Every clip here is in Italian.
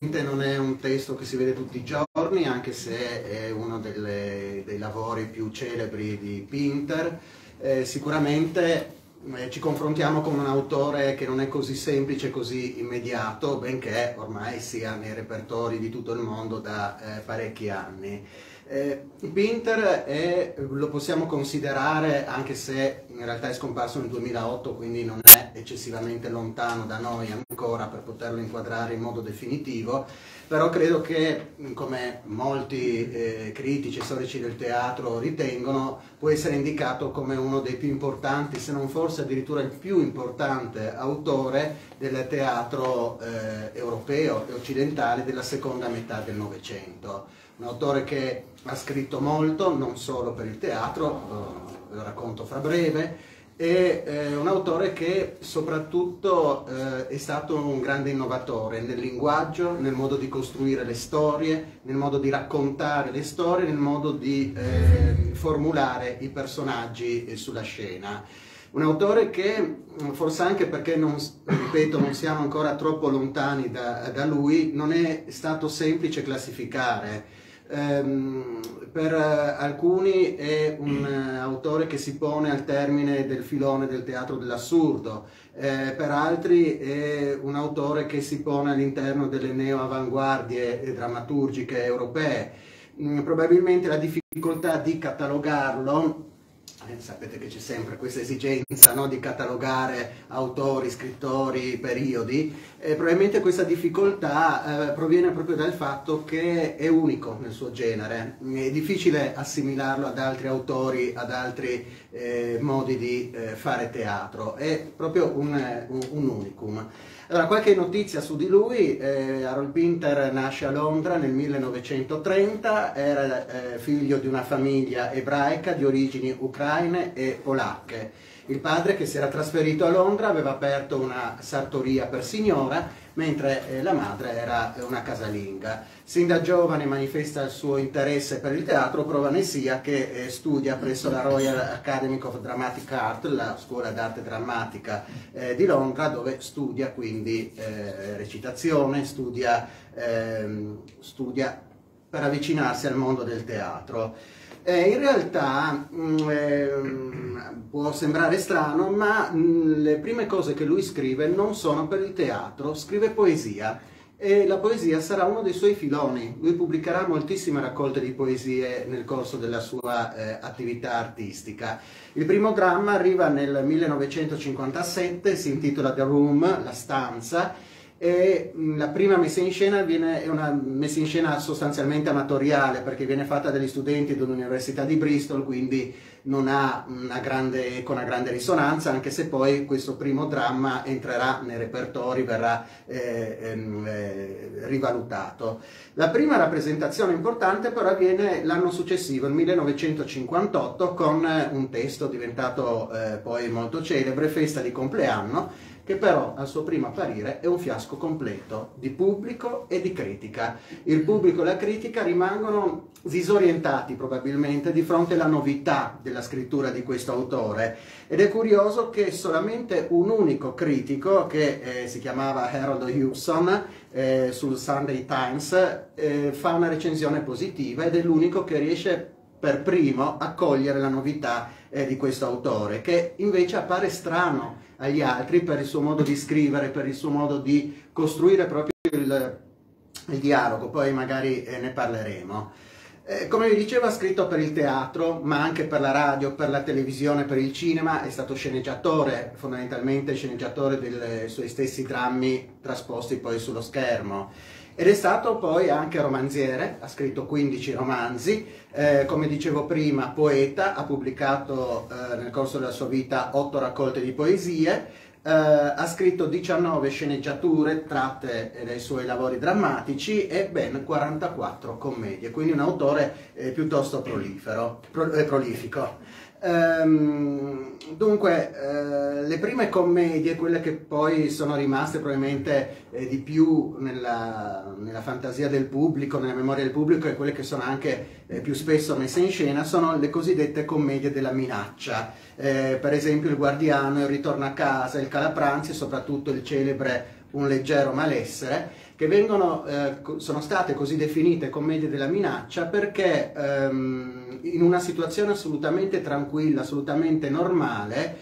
non è un testo che si vede tutti i giorni, anche se è uno dei lavori più celebri di Pinter. Sicuramente ci confrontiamo con un autore che non è così semplice, così immediato, benché ormai sia nei repertori di tutto il mondo da parecchi anni. Pinter lo possiamo considerare, anche se in realtà è scomparso nel 2008, quindi non è eccessivamente lontano da noi ancora per poterlo inquadrare in modo definitivo, però credo che, come molti critici e storici del teatro ritengono, può essere indicato come uno dei più importanti, se non forse addirittura il più importante autore del teatro europeo e occidentale della seconda metà del Novecento. Un autore che ha scritto molto, non solo per il teatro, ve lo racconto fra breve, e un autore che soprattutto è stato un grande innovatore nel linguaggio, nel modo di costruire le storie, nel modo di raccontare le storie, nel modo di formulare i personaggi sulla scena. Un autore che, forse anche perché, ripeto, non siamo ancora troppo lontani da lui, non è stato semplice classificare. Per alcuni è un autore che si pone al termine del filone del teatro dell'assurdo, per altri è un autore che si pone all'interno delle neo-avanguardie drammaturgiche europee. Probabilmente la difficoltà di catalogarlo, sapete che c'è sempre questa esigenza, no, di catalogare autori, scrittori, periodi, probabilmente questa difficoltà proviene proprio dal fatto che è unico nel suo genere, è difficile assimilarlo ad altri autori, ad altri modi di fare teatro, è proprio un unicum. Allora, qualche notizia su di lui: Harold Pinter nasce a Londra nel 1930, era figlio di una famiglia ebraica di origini ucraine e polacche. Il padre, che si era trasferito a Londra, aveva aperto una sartoria per signora, mentre la madre era una casalinga. Sin da giovane manifesta il suo interesse per il teatro, prova ne sia che studia presso la Royal Academy of Dramatic Art, la scuola d'arte drammatica di Londra, dove studia quindi recitazione, studia per avvicinarsi al mondo del teatro. In realtà può sembrare strano, ma le prime cose che lui scrive non sono per il teatro, scrive poesia, e la poesia sarà uno dei suoi filoni. Lui pubblicherà moltissime raccolte di poesie nel corso della sua attività artistica. Il primo dramma arriva nel 1957, si intitola The Room, la stanza, e la prima messa in scena è una messa in scena sostanzialmente amatoriale, perché viene fatta dagli studenti dell'Università di Bristol, quindi non ha una grande risonanza, anche se poi questo primo dramma entrerà nei repertori, verrà rivalutato. La prima rappresentazione importante però avviene l'anno successivo, il 1958, con un testo diventato poi molto celebre, Festa di compleanno, che però al suo primo apparire è un fiasco completo di pubblico e di critica. Il pubblico e la critica rimangono disorientati probabilmente di fronte alla novità della scrittura di questo autore, ed è curioso che solamente un unico critico, che si chiamava Harold Hewson, sul Sunday Times, fa una recensione positiva, ed è l'unico che riesce per primo a cogliere la novità di questo autore, che invece appare strano agli altri per il suo modo di scrivere, per il suo modo di costruire proprio il dialogo. Poi magari ne parleremo. Come vi dicevo, ha scritto per il teatro, ma anche per la radio, per la televisione, per il cinema. È stato sceneggiatore, fondamentalmente sceneggiatore dei suoi stessi drammi trasposti poi sullo schermo. Ed è stato poi anche romanziere, ha scritto 15 romanzi, come dicevo prima poeta, ha pubblicato nel corso della sua vita 8 raccolte di poesie, ha scritto 19 sceneggiature tratte dai suoi lavori drammatici e ben 44 commedie, quindi un autore piuttosto prolifico. Dunque, le prime commedie, quelle che poi sono rimaste probabilmente di più nella fantasia del pubblico, nella memoria del pubblico, e quelle che sono anche più spesso messe in scena, sono le cosiddette commedie della minaccia. Per esempio Il Guardiano, Il Ritorno a casa, Il Calapranzi e soprattutto il celebre Un leggero malessere, che sono state così definite commedie della minaccia perché in una situazione assolutamente tranquilla, assolutamente normale,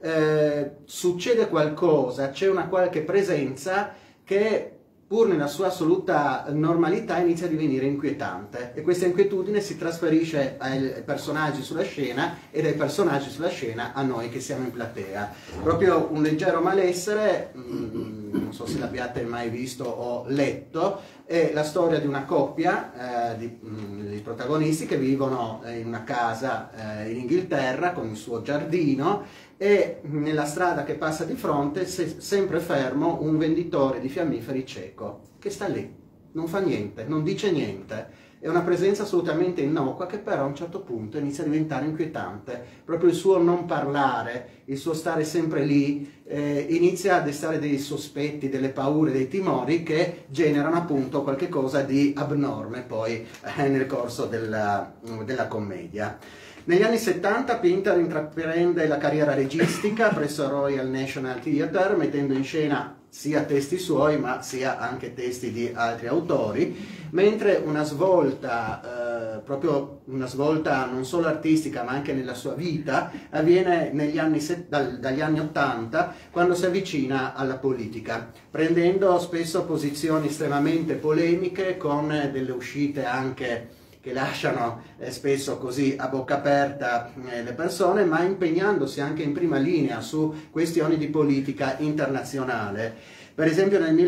succede qualcosa, c'è una qualche presenza che pur nella sua assoluta normalità inizia a divenire inquietante, e questa inquietudine si trasferisce ai personaggi sulla scena e dai personaggi sulla scena a noi che siamo in platea. Proprio un leggero malessere, non so se l'abbiate mai visto o letto, è la storia di una coppia di protagonisti che vivono in una casa in Inghilterra con il suo giardino, e nella strada che passa di fronte sempre fermo un venditore di fiammiferi cieco che sta lì, non fa niente, non dice niente. È una presenza assolutamente innocua che però a un certo punto inizia a diventare inquietante. Proprio il suo non parlare, il suo stare sempre lì, inizia a destare dei sospetti, delle paure, dei timori che generano appunto qualche cosa di abnorme poi nel corso della commedia. Negli anni 70 Pinter intraprende la carriera registica presso il Royal National Theatre, mettendo in scena sia testi suoi ma sia anche testi di altri autori, mentre una svolta, proprio una svolta non solo artistica ma anche nella sua vita, avviene dagli anni 80, quando si avvicina alla politica, prendendo spesso posizioni estremamente polemiche con delle uscite anche che lasciano spesso così a bocca aperta le persone, ma impegnandosi anche in prima linea su questioni di politica internazionale. Per esempio nel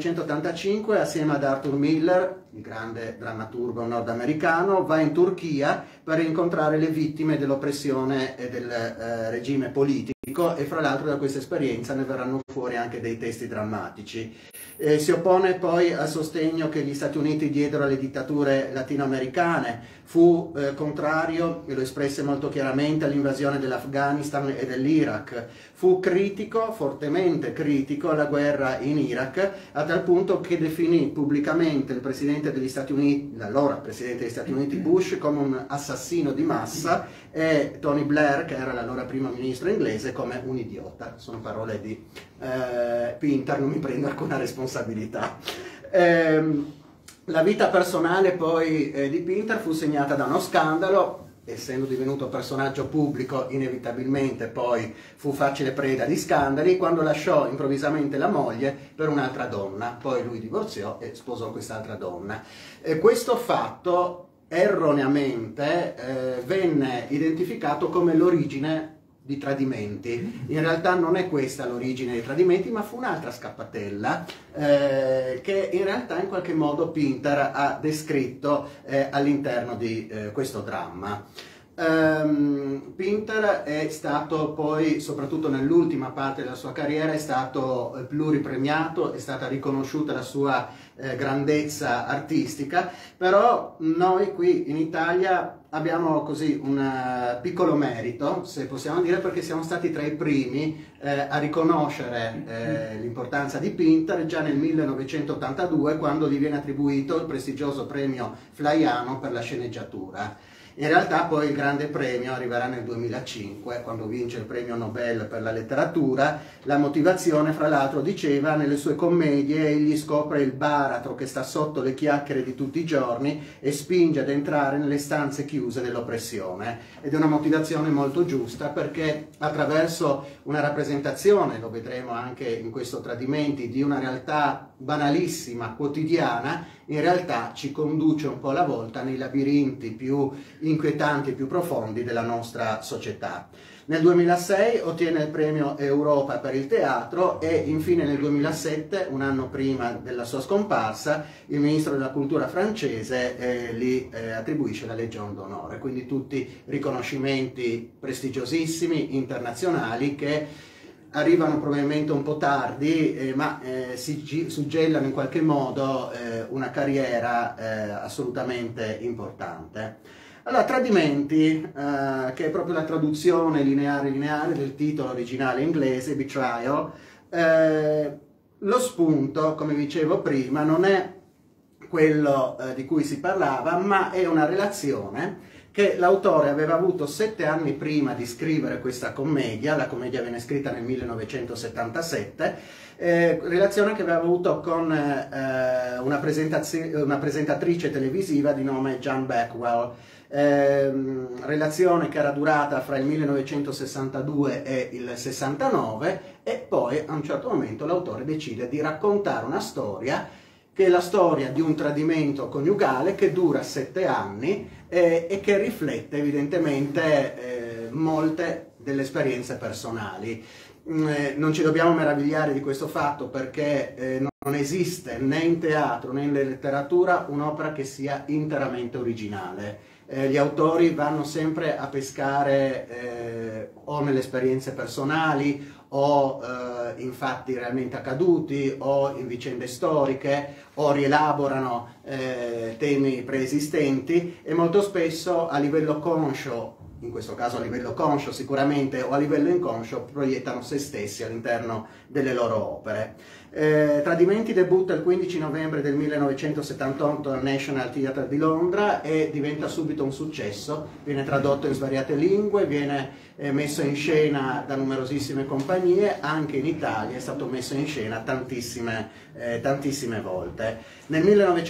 1985, assieme ad Arthur Miller, il grande drammaturgo nordamericano, va in Turchia per incontrare le vittime dell'oppressione e del regime politico, e fra l'altro da questa esperienza ne verranno fuori anche dei testi drammatici. Si oppone poi al sostegno che gli Stati Uniti diedero alle dittature latinoamericane, fu contrario, e lo espresse molto chiaramente, all'invasione dell'Afghanistan e dell'Iraq, fu critico, fortemente critico, alla guerra in Iraq, a tal punto che definì pubblicamente il presidente degli Stati Uniti, l'allora presidente degli Stati Uniti Bush, come un assassino di massa, e Tony Blair, che era l'allora primo ministro inglese, come un idiota. Sono parole di Pinter, non mi prendo alcuna responsabilità. La vita personale poi di Pinter fu segnata da uno scandalo. Essendo divenuto personaggio pubblico, inevitabilmente poi fu facile preda di scandali, quando lasciò improvvisamente la moglie per un'altra donna. Poi lui divorziò e sposò quest'altra donna. Questo fatto erroneamente venne identificato come l'origine di tradimenti. In realtà non è questa l'origine dei tradimenti, ma fu un'altra scappatella che in realtà in qualche modo Pinter ha descritto all'interno di questo dramma. Pinter è stato poi, soprattutto nell'ultima parte della sua carriera, è stato pluripremiato, è stata riconosciuta la sua grandezza artistica, però noi qui in Italia abbiamo così un piccolo merito, se possiamo dire, perché siamo stati tra i primi a riconoscere l'importanza di Pinter già nel 1982, quando gli viene attribuito il prestigioso premio Flaiano per la sceneggiatura. In realtà poi il grande premio arriverà nel 2005, quando vince il premio Nobel per la letteratura. La motivazione, fra l'altro, diceva: nelle sue commedie egli scopre il baratro che sta sotto le chiacchiere di tutti i giorni e spinge ad entrare nelle stanze chiuse dell'oppressione. Ed è una motivazione molto giusta, perché attraverso una rappresentazione, lo vedremo anche in questo Tradimenti, di una realtà banalissima, quotidiana, in realtà ci conduce un po' alla volta nei labirinti più inquietanti e più profondi della nostra società. Nel 2006 ottiene il premio Europa per il teatro e infine nel 2007, un anno prima della sua scomparsa, il ministro della cultura francese gli attribuisce la Legion d'Onore. Quindi tutti riconoscimenti prestigiosissimi, internazionali, che arrivano probabilmente un po' tardi, ma si suggellano in qualche modo una carriera assolutamente importante. Allora, Tradimenti, che è proprio la traduzione lineare del titolo originale inglese, Betrayal, lo spunto, come dicevo prima, non è quello di cui si parlava, ma è una relazione che l'autore aveva avuto 7 anni prima di scrivere questa commedia, la commedia viene scritta nel 1977, relazione che aveva avuto con una presentatrice televisiva di nome Jean Backwell, relazione che era durata fra il 1962 e il 69, e poi a un certo momento l'autore decide di raccontare una storia che è la storia di un tradimento coniugale che dura 7 anni e che riflette evidentemente molte delle esperienze personali. Non ci dobbiamo meravigliare di questo fatto, perché non esiste né in teatro né in letteratura un'opera che sia interamente originale. Gli autori vanno sempre a pescare o nelle esperienze personali o in fatti realmente accaduti o in vicende storiche, o rielaborano temi preesistenti, e molto spesso a livello conscio, in questo caso a livello conscio sicuramente, o a livello inconscio, proiettano se stessi all'interno delle loro opere. Tradimenti debutta il 15 novembre del 1978 al National Theatre di Londra e diventa subito un successo, viene tradotto in svariate lingue, viene messo in scena da numerosissime compagnie, anche in Italia è stato messo in scena tantissime volte. Nel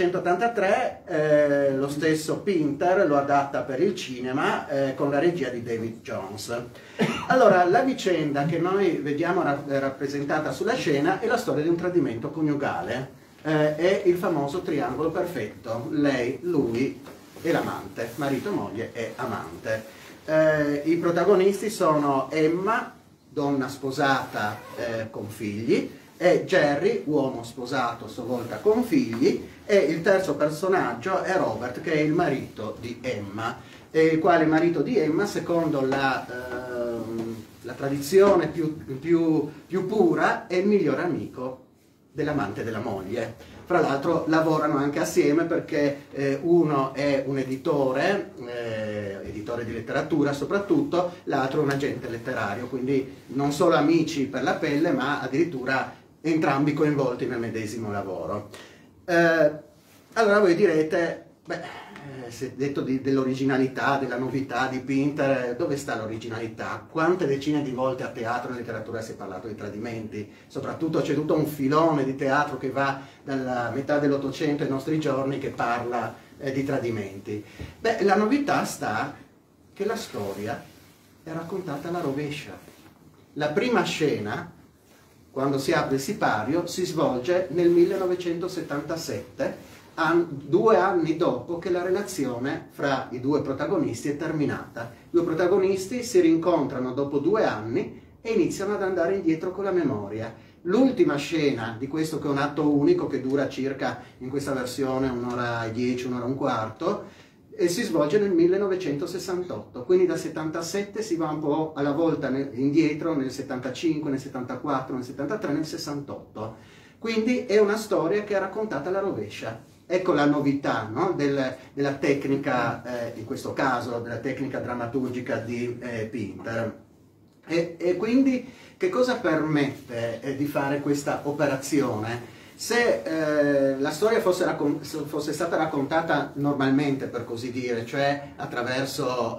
1983 lo stesso Pinter lo adatta per il cinema con la regia di David Jones. Allora, la vicenda che noi vediamo rappresentata sulla scena è la storia di un tradimento coniugale, è il famoso triangolo perfetto, lei, lui e l'amante, marito, moglie e amante. I protagonisti sono Emma, donna sposata con figli, e Jerry, uomo sposato a sua volta con figli, e il terzo personaggio è Robert, che è il marito di Emma, il quale marito di Emma, secondo la tradizione più pura, è il migliore amico dell'amante della moglie. Fra l'altro lavorano anche assieme, perché uno è un editore di letteratura soprattutto, l'altro un agente letterario, quindi non solo amici per la pelle, ma addirittura entrambi coinvolti nel medesimo lavoro. Allora voi direte, si è detto dell'originalità, della novità di Pinter, dove sta l'originalità? Quante decine di volte a teatro e letteratura si è parlato di tradimenti? Soprattutto c'è tutto un filone di teatro che va dalla metà dell'Ottocento ai nostri giorni che parla di tradimenti. La novità sta che la storia è raccontata alla rovescia. La prima scena, quando si apre il sipario, si svolge nel 1977, 2 anni dopo che la relazione fra i due protagonisti è terminata. I due protagonisti si rincontrano dopo 2 anni e iniziano ad andare indietro con la memoria. L'ultima scena di questo, che è un atto unico che dura circa, in questa versione, 1:10, 1:15, e si svolge nel 1968, quindi dal 77 si va un po' alla volta indietro, nel 75, nel 74, nel 73, nel 68. Quindi è una storia che è raccontata alla rovescia. Ecco la novità, no? della tecnica, in questo caso, della tecnica drammaturgica di Pinter. E quindi che cosa permette di fare questa operazione? Se la storia fosse stata raccontata normalmente, per così dire, cioè attraverso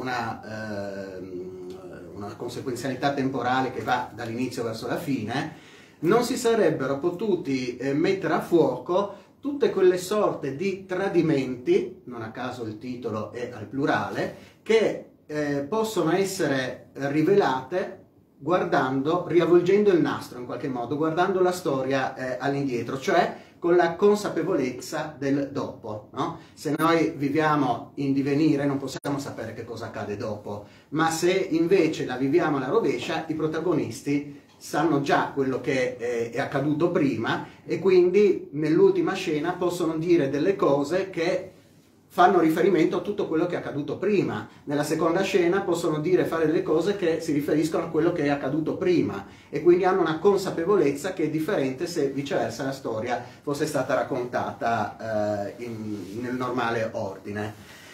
una conseguenzialità temporale che va dall'inizio verso la fine, non si sarebbero potuti mettere a fuoco tutte quelle sorte di tradimenti, non a caso il titolo è al plurale, che possono essere rivelate riavvolgendo il nastro in qualche modo, guardando la storia all'indietro, cioè con la consapevolezza del dopo, no? Se noi viviamo in divenire non possiamo sapere che cosa accade dopo, ma se invece la viviamo alla rovescia, i protagonisti sanno già quello che è accaduto prima, e quindi nell'ultima scena possono dire delle cose che fanno riferimento a tutto quello che è accaduto prima. Nella seconda scena possono fare delle cose che si riferiscono a quello che è accaduto prima, e quindi hanno una consapevolezza che è differente se viceversa la storia fosse stata raccontata nel normale ordine.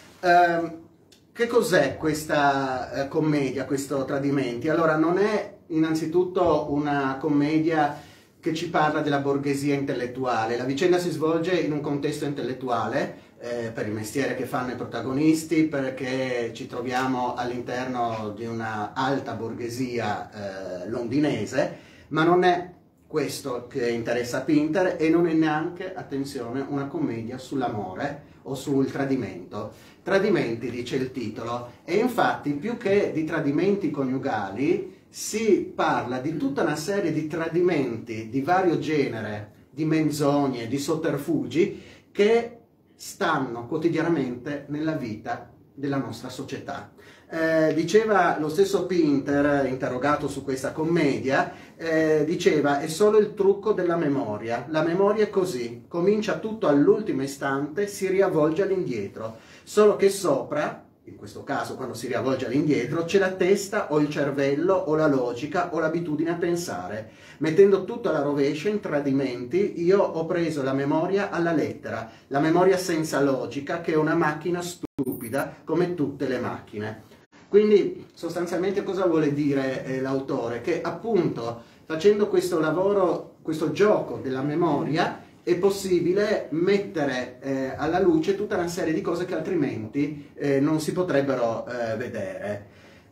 Che cos'è questa commedia, questo Tradimenti? Allora, non è innanzitutto una commedia che ci parla della borghesia intellettuale. La vicenda si svolge in un contesto intellettuale, per il mestiere che fanno i protagonisti, perché ci troviamo all'interno di una alta borghesia londinese, ma non è questo che interessa a Pinter, e non è neanche, attenzione, una commedia sull'amore o sul tradimento. Tradimenti, dice il titolo, e infatti più che di tradimenti coniugali si parla di tutta una serie di tradimenti di vario genere, di menzogne, di sotterfugi che stanno quotidianamente nella vita della nostra società. Diceva lo stesso Pinter, interrogato su questa commedia, diceva: è solo il trucco della memoria, la memoria è così, comincia tutto all'ultimo istante, si riavvolge all'indietro, solo che sopra, in questo caso quando si riavvolge all'indietro, c'è la testa o il cervello o la logica o l'abitudine a pensare. Mettendo tutto alla rovescia in tradimenti, io ho preso la memoria alla lettera, la memoria senza logica, che è una macchina stupida come tutte le macchine. Quindi sostanzialmente cosa vuole dire l'autore? Che appunto facendo questo lavoro, questo gioco della memoria, è possibile mettere alla luce tutta una serie di cose che altrimenti non si potrebbero vedere.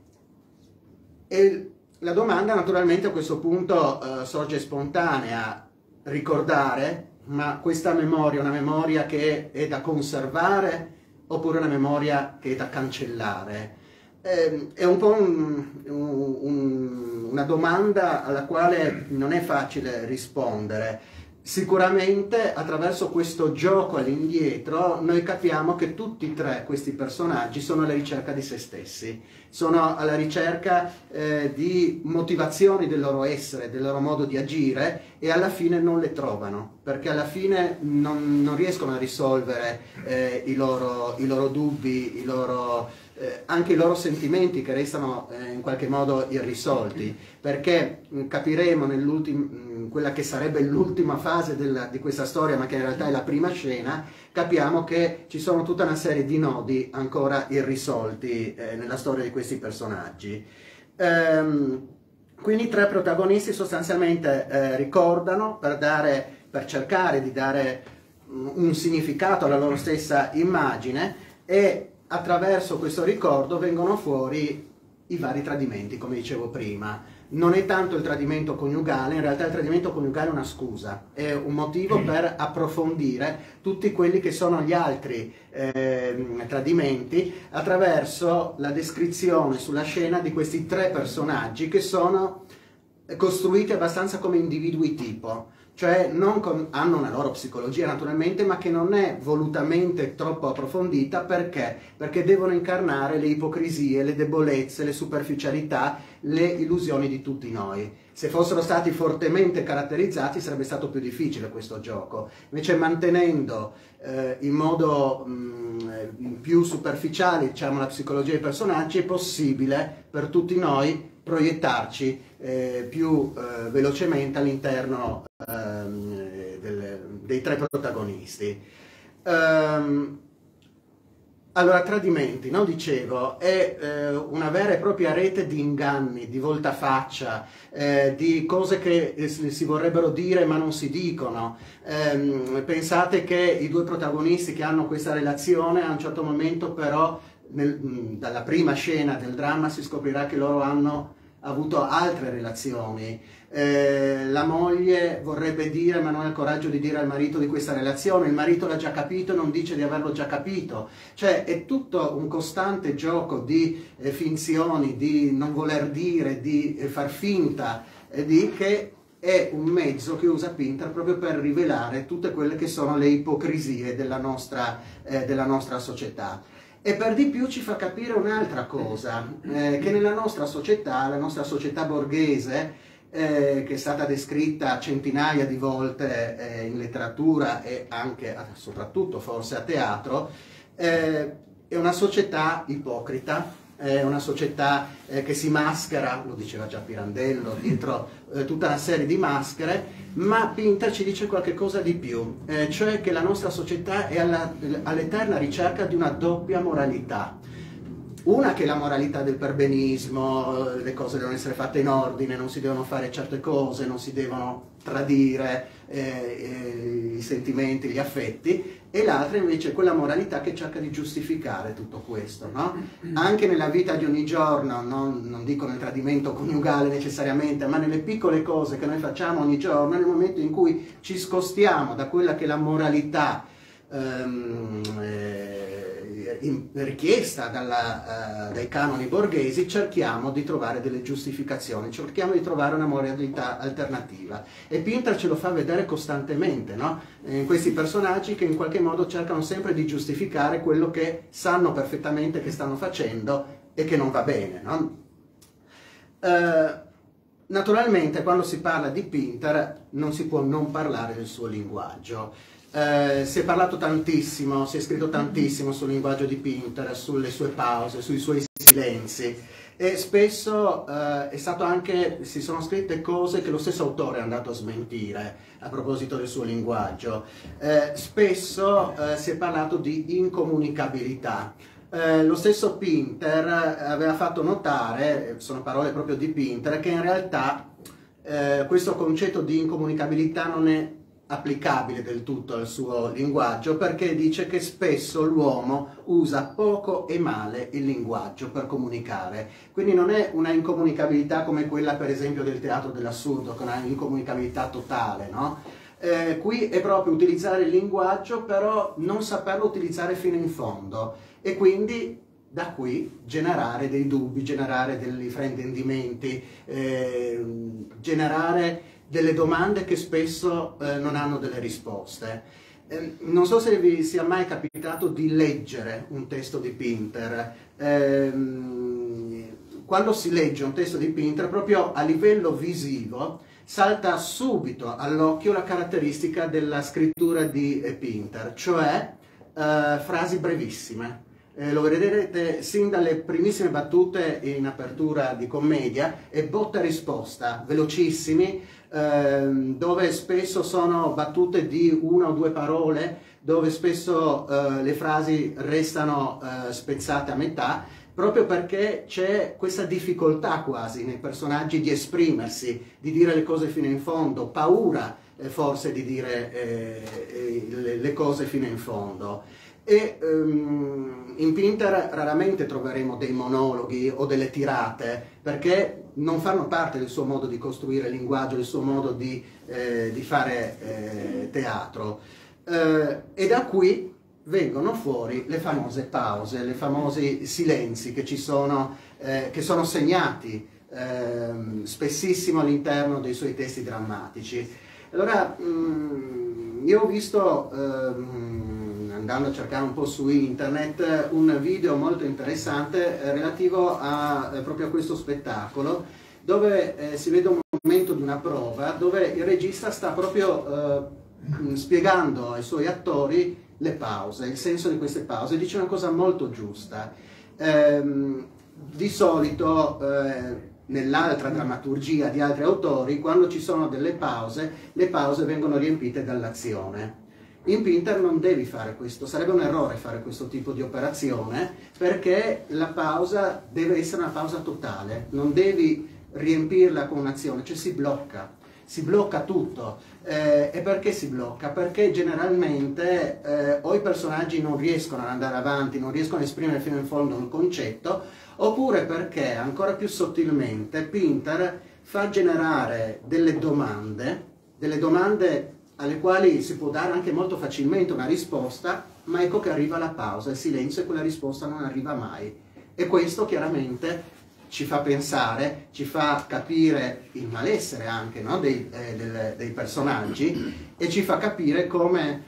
E la domanda naturalmente a questo punto sorge spontanea: ricordare, ma questa memoria è una memoria che è da conservare oppure una memoria che è da cancellare? È un po' una domanda alla quale non è facile rispondere. Sicuramente attraverso questo gioco all'indietro noi capiamo che tutti e tre questi personaggi sono alla ricerca di se stessi, sono alla ricerca di motivazioni del loro essere, del loro modo di agire, e alla fine non le trovano, perché alla fine non riescono a risolvere i loro dubbi, anche i loro sentimenti che restano in qualche modo irrisolti, perché capiremo in quella che sarebbe l'ultima fase di questa storia, ma che in realtà è la prima scena, capiamo che ci sono tutta una serie di nodi ancora irrisolti nella storia di questi personaggi. Quindi i tre protagonisti sostanzialmente ricordano per cercare di dare un significato alla loro stessa immagine, e attraverso questo ricordo vengono fuori i vari tradimenti, come dicevo prima. Non è tanto il tradimento coniugale, in realtà il tradimento coniugale è una scusa, è un motivo per approfondire tutti quelli che sono gli altri tradimenti, attraverso la descrizione sulla scena di questi tre personaggi che sono costruiti abbastanza come individui tipo. Cioè hanno una loro psicologia naturalmente, ma che non è volutamente troppo approfondita. Perché? Perché devono incarnare le ipocrisie, le debolezze, le superficialità, le illusioni di tutti noi. Se fossero stati fortemente caratterizzati sarebbe stato più difficile questo gioco. Invece mantenendo in modo più superficiale, diciamo, la psicologia dei personaggi, è possibile per tutti noi proiettarci più velocemente all'interno dei tre protagonisti. Allora, tradimenti, no? Dicevo, è una vera e propria rete di inganni, di voltafaccia, di cose che si vorrebbero dire ma non si dicono. Pensate che i due protagonisti che hanno questa relazione, a un certo momento però, dalla prima scena del dramma, si scoprirà che loro hanno avuto altre relazioni. La moglie vorrebbe dire ma non ha il coraggio di dire al marito di questa relazione, il marito l'ha già capito e non dice di averlo già capito. Cioè è tutto un costante gioco di finzioni, di non voler dire, di far finta, che è un mezzo che usa Pinter proprio per rivelare tutte quelle che sono le ipocrisie della nostra società. E per di più ci fa capire un'altra cosa, che nella nostra società, la nostra società borghese, che è stata descritta centinaia di volte in letteratura e anche, soprattutto forse a teatro, è una società ipocrita, è una società che si maschera, lo diceva già Pirandello, dietro tutta una serie di maschere, ma Pinter ci dice qualche cosa di più, cioè che la nostra società è all'eterna ricerca di una doppia moralità. Una che è la moralità del perbenismo, le cose devono essere fatte in ordine, non si devono fare certe cose, non si devono tradire i sentimenti, gli affetti, e l'altra invece è quella moralità che cerca di giustificare tutto questo, no? Anche nella vita di ogni giorno, non dico nel tradimento coniugale necessariamente, ma nelle piccole cose che noi facciamo ogni giorno, nel momento in cui ci scostiamo da quella che è la moralità richiesta dai canoni borghesi, cerchiamo di trovare delle giustificazioni, cerchiamo di trovare una moralità alternativa, e Pinter ce lo fa vedere costantemente, no? In questi personaggi che in qualche modo cercano sempre di giustificare quello che sanno perfettamente che stanno facendo e che non va bene, no? Naturalmente quando si parla di Pinter non si può non parlare del suo linguaggio. Si è parlato tantissimo, si è scritto tantissimo sul linguaggio di Pinter, sulle sue pause, sui suoi silenzi, e spesso si sono scritte cose che lo stesso autore è andato a smentire a proposito del suo linguaggio. Spesso si è parlato di incomunicabilità. Lo stesso Pinter aveva fatto notare, sono parole proprio di Pinter, che in realtà questo concetto di incomunicabilità non è applicabile del tutto al suo linguaggio, perché dice che spesso l'uomo usa poco e male il linguaggio per comunicare. Quindi non è una incomunicabilità come quella per esempio del teatro dell'assurdo, che è una incomunicabilità totale, no? Qui è proprio utilizzare il linguaggio, però non saperlo utilizzare fino in fondo, e quindi da qui generare dei dubbi, generare dei fraintendimenti, generare delle domande che spesso non hanno delle risposte. Non so se vi sia mai capitato di leggere un testo di Pinter. Quando si legge un testo di Pinter, proprio a livello visivo, salta subito all'occhio la caratteristica della scrittura di Pinter, cioè frasi brevissime. Lo vedrete sin dalle primissime battute in apertura di commedia, e botta e risposta, velocissimi, dove spesso sono battute di una o due parole, dove spesso le frasi restano spezzate a metà, proprio perché c'è questa difficoltà quasi nei personaggi di esprimersi, di dire le cose fino in fondo, paura forse di dire le cose fino in fondo. E in Pinter raramente troveremo dei monologhi o delle tirate, perché non fanno parte del suo modo di costruire il linguaggio, del suo modo di fare teatro. E da qui vengono fuori le famose pause, i famosi silenzi che ci sono, che sono segnati spessissimo all'interno dei suoi testi drammatici. Allora, io ho visto, andando a cercare un po' su internet, un video molto interessante relativo proprio a questo spettacolo, dove si vede un momento di una prova dove il regista sta proprio spiegando ai suoi attori le pause, il senso di queste pause. Dice una cosa molto giusta. Di solito nell'altra drammaturgia di altri autori, quando ci sono delle pause, le pause vengono riempite dall'azione. In Pinter non devi fare questo, sarebbe un errore fare questo tipo di operazione, perché la pausa deve essere una pausa totale, non devi riempirla con un'azione, cioè si blocca tutto. E perché si blocca? Perché generalmente o i personaggi non riescono ad andare avanti, non riescono a esprimere fino in fondo un concetto, oppure perché, ancora più sottilmente, Pinter fa generare delle domande alle quali si può dare anche molto facilmente una risposta, ma ecco che arriva la pausa, il silenzio, e quella risposta non arriva mai. E questo chiaramente ci fa pensare, ci fa capire il malessere anche, no, dei personaggi, e ci fa capire come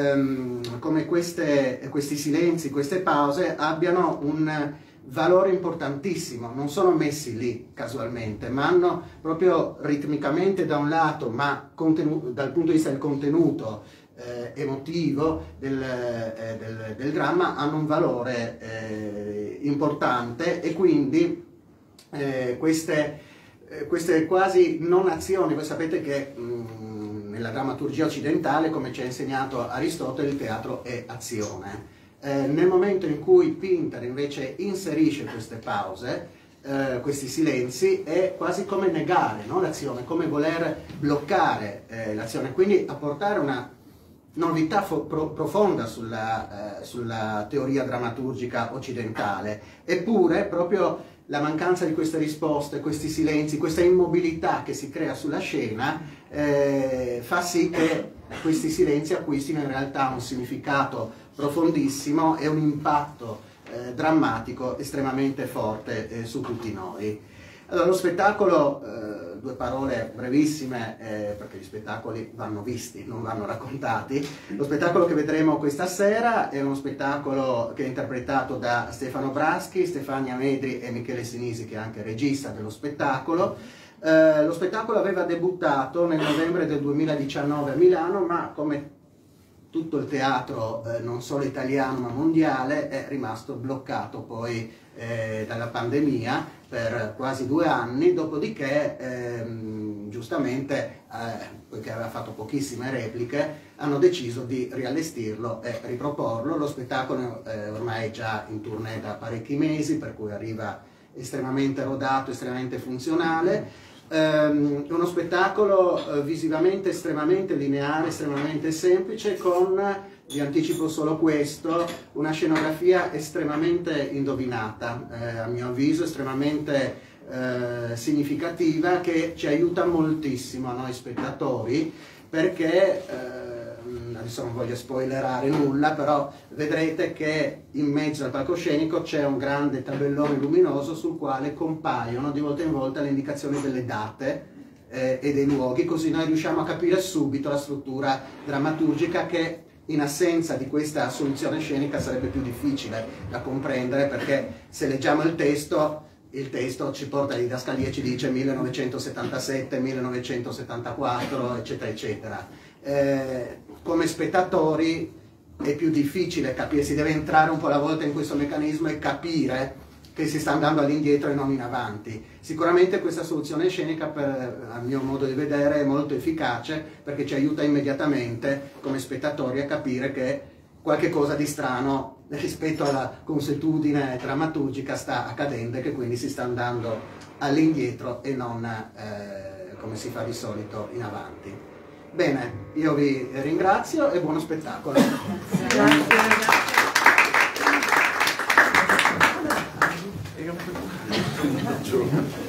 questi silenzi, queste pause abbiano un valore importantissimo. Non sono messi lì casualmente, ma hanno proprio ritmicamente da un lato, ma dal punto di vista del contenuto emotivo del dramma, hanno un valore importante, e quindi queste quasi non azioni. Voi sapete che nella drammaturgia occidentale, come ci ha insegnato Aristotele, il teatro è azione. Nel momento in cui Pinter invece inserisce queste pause, questi silenzi è quasi come negare, no, l'azione, come voler bloccare l'azione, quindi apportare una novità profonda sulla teoria drammaturgica occidentale. Eppure proprio la mancanza di queste risposte, questi silenzi, questa immobilità che si crea sulla scena fa sì che questi silenzi acquistino in realtà un significato profondissimo e un impatto drammatico estremamente forte su tutti noi. Allora, lo spettacolo, due parole brevissime, perché gli spettacoli vanno visti, non vanno raccontati. Lo spettacolo che vedremo questa sera è uno spettacolo che è interpretato da Stefano Braschi, Stefania Medri e Michele Sinisi, che è anche regista dello spettacolo. Lo spettacolo aveva debuttato nel novembre del 2019 a Milano, ma come tutto il teatro, non solo italiano ma mondiale, è rimasto bloccato poi dalla pandemia per quasi 2 anni, dopodiché giustamente, poiché aveva fatto pochissime repliche, hanno deciso di riallestirlo e riproporlo. Lo spettacolo ormai è già in tournée da parecchi mesi, per cui arriva estremamente rodato, estremamente funzionale. Uno spettacolo visivamente estremamente lineare, estremamente semplice, con, vi anticipo solo questo, una scenografia estremamente indovinata, a mio avviso estremamente significativa, che ci aiuta moltissimo a noi spettatori, perché adesso non voglio spoilerare nulla, però vedrete che in mezzo al palcoscenico c'è un grande tabellone luminoso sul quale compaiono di volta in volta le indicazioni delle date e dei luoghi, così noi riusciamo a capire subito la struttura drammaturgica, che in assenza di questa soluzione scenica sarebbe più difficile da comprendere, perché se leggiamo il testo ci porta alle didascalie e ci dice 1977, 1974, eccetera, eccetera. Come spettatori è più difficile capire, si deve entrare un po' alla volta in questo meccanismo e capire che si sta andando all'indietro e non in avanti. Sicuramente questa soluzione scenica, a mio modo di vedere, è molto efficace, perché ci aiuta immediatamente come spettatori a capire che qualche cosa di strano rispetto alla consuetudine drammaturgica sta accadendo, e che quindi si sta andando all'indietro e non come si fa di solito in avanti. Bene, io vi ringrazio e buono spettacolo. Grazie.